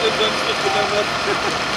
in seinen Schritt gegangen hat.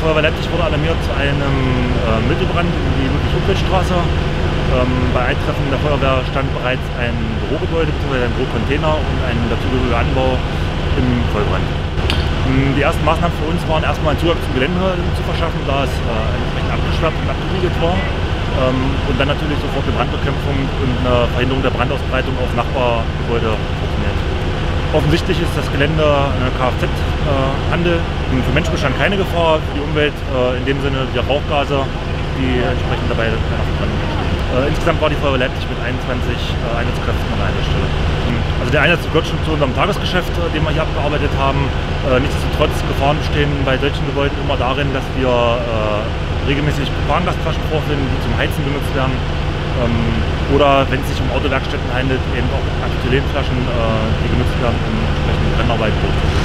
Feuerwehr Leipzig wurde alarmiert zu einem Mittelbrand in die Ludwig-Humboldt-Straße. Bei Eintreffen der Feuerwehr stand bereits ein Bürogebäude bzw. ein Bürocontainer und ein dazugehöriger Anbau im Vollbrand. Die ersten Maßnahmen für uns waren erstmal einen Zugang zum Gelände zu verschaffen, da es entsprechend abgeschwärzt und abgeriegelt war. Und dann natürlich sofort eine Brandbekämpfung und eine Verhinderung der Brandausbreitung auf Nachbargebäude koordiniert. Offensichtlich ist das Gelände eine Kfz-Handel. Für Menschen bestand keine Gefahr, für die Umwelt in dem Sinne die Rauchgase, die entsprechend dabei einer Verbrennung entstehen. Insgesamt war die Feuerwehr Leipzig mit 21 Einsatzkräften an einer Stelle. Also der Einsatz gehört schon zu unserem Tagesgeschäft, den wir hier abgearbeitet haben. Nichtsdestotrotz Gefahren bestehen bei solchen Gebäuden immer darin, dass wir regelmäßig Propangasflaschen vorfinden, die zum Heizen benutzt werden. Oder wenn es sich um Autowerkstätten handelt, eben auch Acetylenflaschen, die genutzt werden, um entsprechende Brennarbeit durchzuführen.